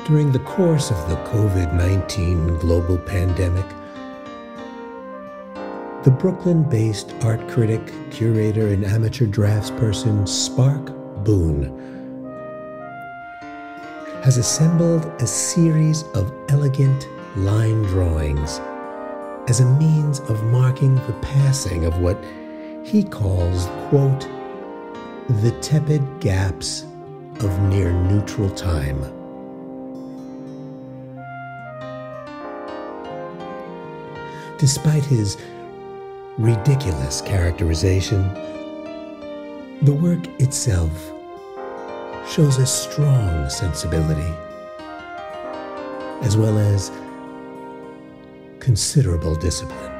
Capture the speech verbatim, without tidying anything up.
During the course of the COVID nineteen global pandemic, the Brooklyn-based art critic, curator, and amateur draftsperson Spark Boon has assembled a series of elegant line drawings as a means of marking the passing of what he calls, quote, the tepid gaps of near-neutral time. Despite his ridiculous characterization, the work itself shows a strong sensibility, as well as considerable discipline.